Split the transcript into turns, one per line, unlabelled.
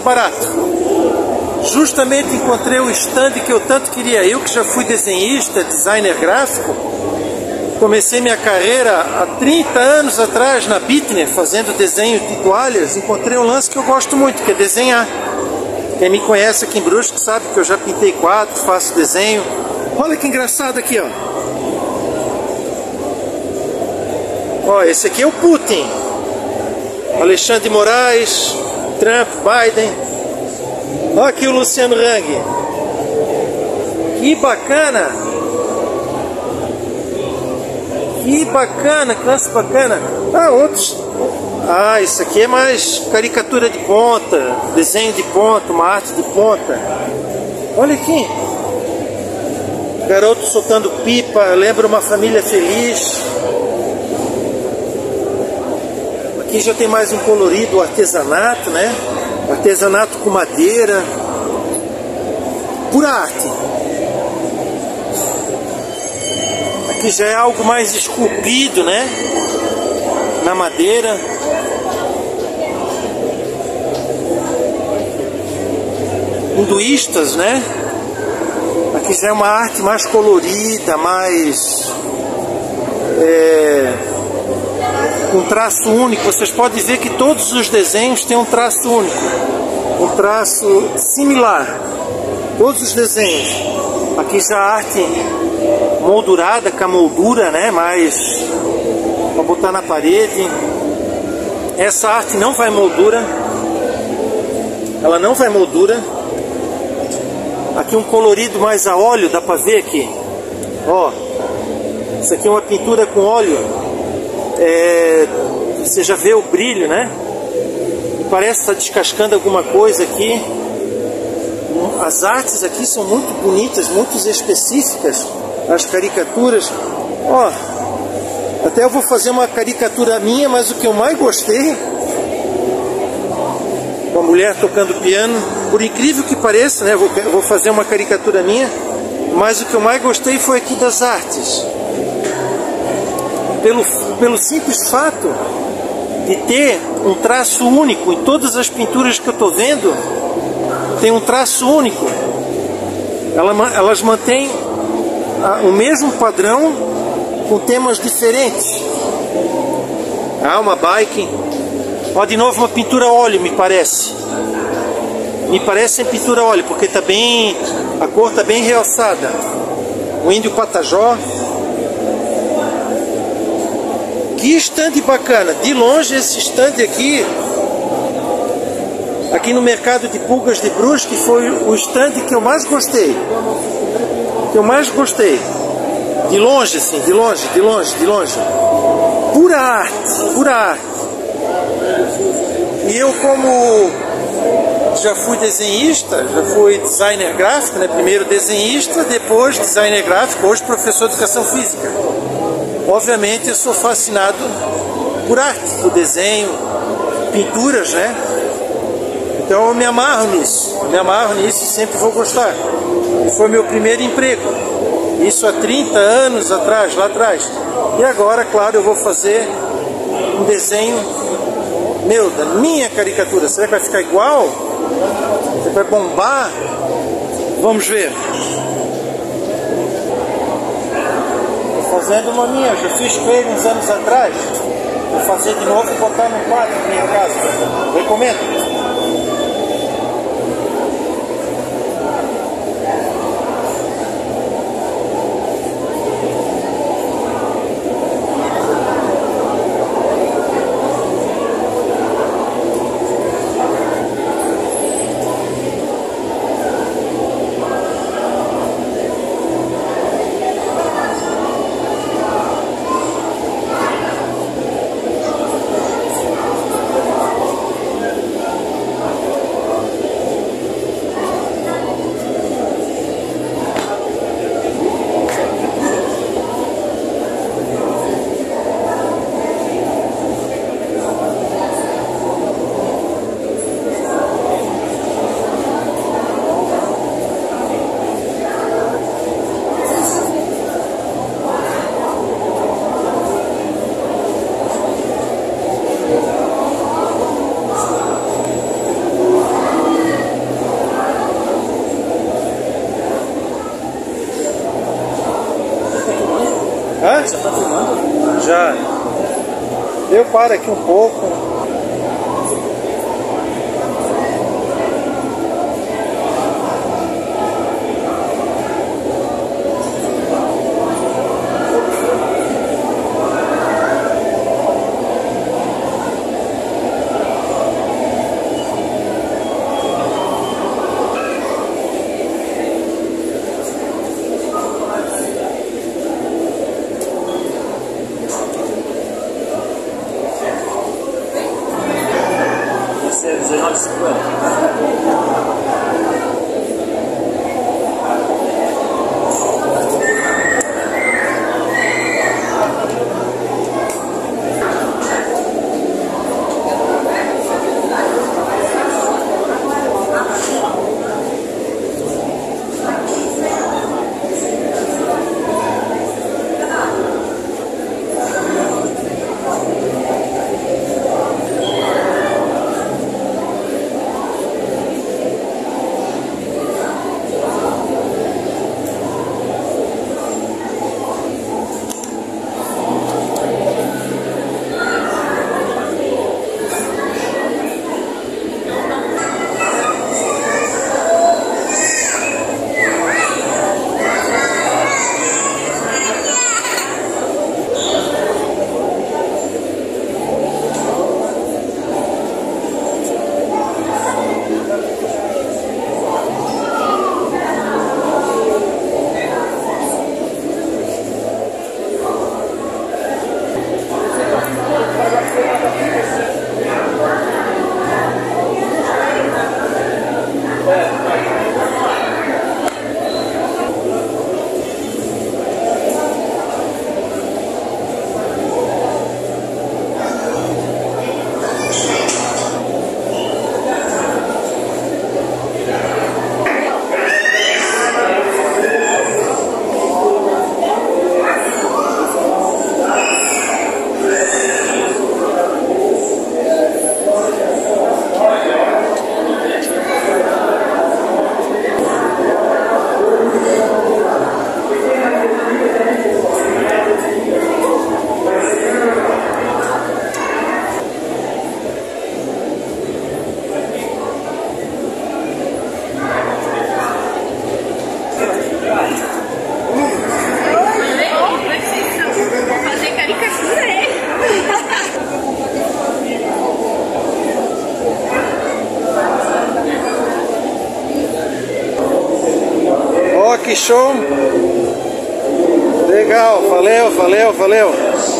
barato. Justamente encontrei o stand que eu tanto queria. Eu que já fui desenhista, designer gráfico, comecei minha carreira há 30 anos atrás na Bittner, fazendo desenho de toalhas. Encontrei um lance que eu gosto muito, que é desenhar. Quem me conhece aqui em Brusque sabe que eu já pintei quadros, faço desenho. Olha que engraçado aqui, ó. Ó, esse aqui é o Putin. Alexandre de Moraes, Trump, Biden. Olha aqui o Luciano Hang. Que bacana! Que bacana, que lance bacana. Ah, outros. Ah, isso aqui é mais caricatura de ponta, desenho de ponta, uma arte de ponta. Olha aqui. Garoto soltando pipa, lembra uma família feliz. Aqui já tem mais um colorido, artesanato, né? Artesanato com madeira. Pura arte. Aqui já é algo mais esculpido, né? Na madeira. Hinduístas, né? Aqui já é uma arte mais colorida, mais com traço único. Vocês podem ver que todos os desenhos têm um traço único, um traço similar. Todos os desenhos. Aqui já a arte moldurada, com a moldura, né? Mais para botar na parede. Essa arte não vai moldura. Ela não vai moldura. Aqui um colorido mais a óleo, dá para ver aqui. Ó, isso aqui é uma pintura com óleo. Você já vê o brilho, né? Parece estar descascando alguma coisa aqui. As artes aqui são muito bonitas, muito específicas. As caricaturas. Ó, até eu vou fazer uma caricatura minha, mas o que eu mais gostei, uma mulher tocando piano, por incrível que pareça, né? Eu vou fazer uma caricatura minha, mas o que eu mais gostei foi aqui das artes. Pelo simples fato de ter um traço único em todas as pinturas que eu estou vendo, tem um traço único. Elas mantêm o mesmo padrão com temas diferentes. Ah, uma bike. Ó, de novo uma pintura a óleo, me parece. Me parece pintura a óleo, porque tá bem, a cor está bem realçada. O índio Patajó. Que estande bacana. De longe esse estande aqui no mercado de pulgas de Brusque, foi o estande que eu mais gostei. De longe, assim, de longe. Pura arte. E eu, como já fui desenhista, já fui designer gráfico, né? Primeiro desenhista, depois designer gráfico, hoje professor de educação física. Obviamente eu sou fascinado por arte, por desenho, pinturas, né? Então eu me amarro nisso e sempre vou gostar. E foi meu primeiro emprego, isso há 30 anos atrás, lá atrás. E agora, claro, eu vou fazer um desenho meu, da minha caricatura. Será que vai ficar igual? Você vai bombar? Vamos ver. Fazendo uma minha, já fiz com ele uns anos atrás. Vou fazer de novo e botar no quadro da minha casa. Recomendo. Já. Eu paro aqui um pouco. Que show! Legal, valeu, valeu, valeu!